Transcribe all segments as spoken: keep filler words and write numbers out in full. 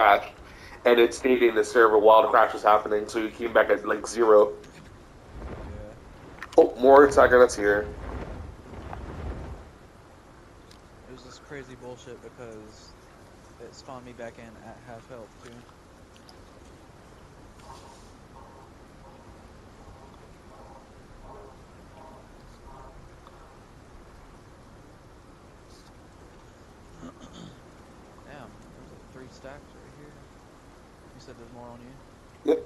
crash, and it stayed in the server while the crash was happening, so you came back at like zero. Yeah. Oh, more Cybernuts here. It was just crazy bullshit because it spawned me back in at half health too. Damn, there's like three stacks right here. You said there's more on you? Yep.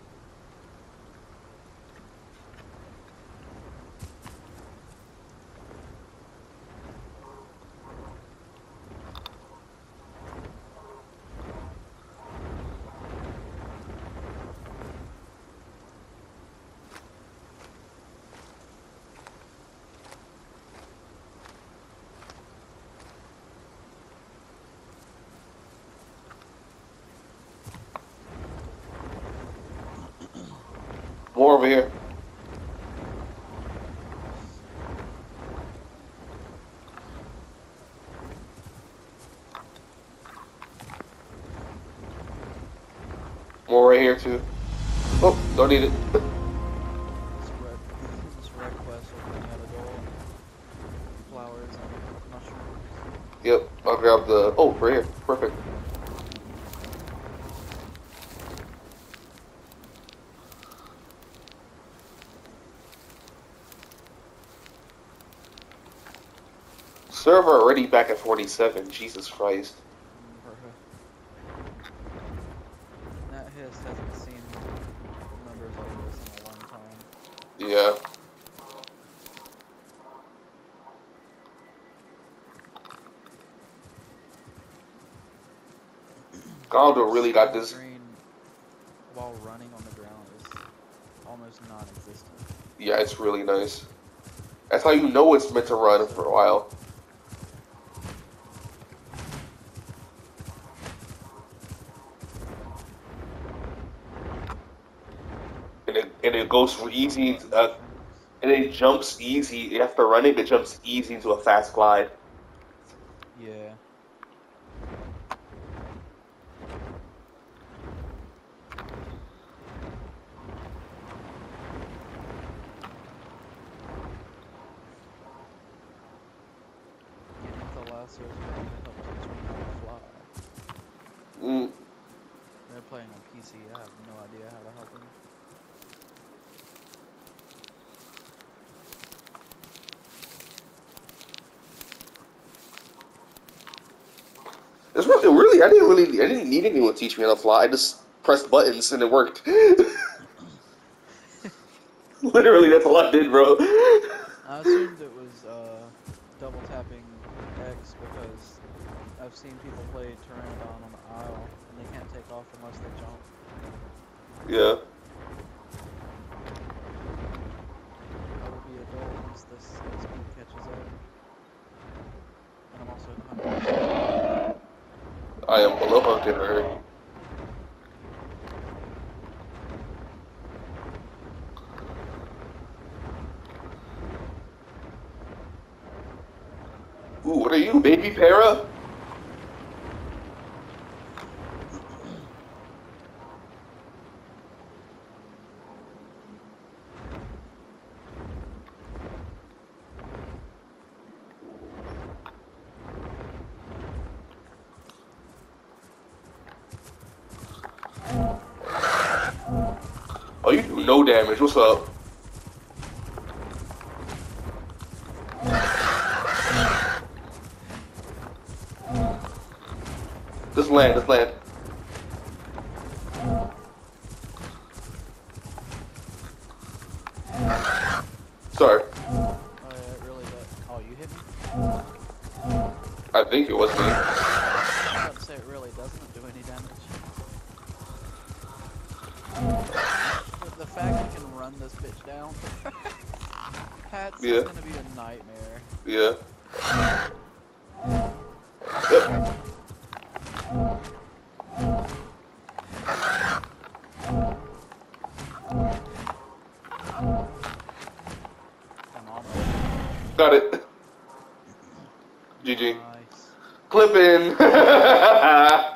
More over here. More right here too. Oh, don't need it. This red, this red quest opening out a door. Flowers and mushrooms. Yep, I'll grab the. Oh, right here. Perfect. Server already back at forty-seven. Jesus Christ. That Hiss hasn't seen numbers like this in a long time. Yeah. Galdo really got this. Green while running on the ground is almost non-existent. Yeah, it's really nice. That's how you know it's meant to run for a while. And it, and it goes for easy, uh, and it jumps easy. After running, it jumps easy into a fast glide. Yeah. Getting the lasso is going to help teach me how to fly. Mm. They're playing on P C, I have no idea how to help them. It's really, really, I didn't really, I didn't need anyone to teach me how to fly. I just pressed buttons and it worked. Literally, that's all I did, bro. I assumed it was uh, double tapping X because I've seen people play Pteranodon on the aisle and they can't take off unless they jump. Yeah. I will be a dull once this speed catches up. And I'm also hungry. I am below hunted already. Ooh, what are you, baby para? Oh, you do no damage. What's up? Just land, just land. Sorry. Oh yeah, it really does. Oh, you hit me? I think it was me. I was about to say it really doesn't do any damage. But the fact you can run this bitch down, Pat's Yeah. is gonna be a nightmare. Yeah. Yep. I'm on Got it. G G. Nice. Clipping.